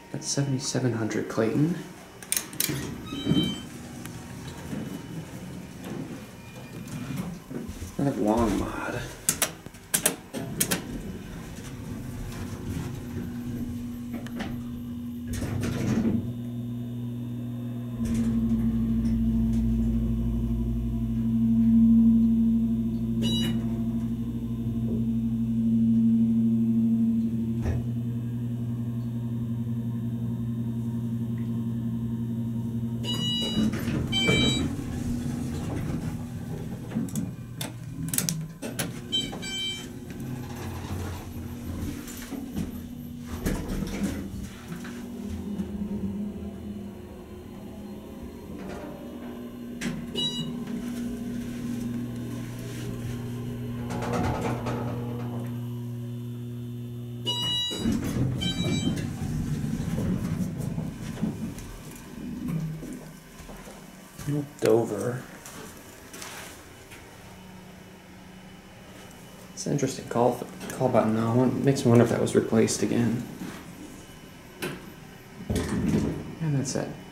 That's 7,700 Clayton. That long mod. Dover. It's an interesting call button now. It makes me wonder if that was replaced again. And that's it.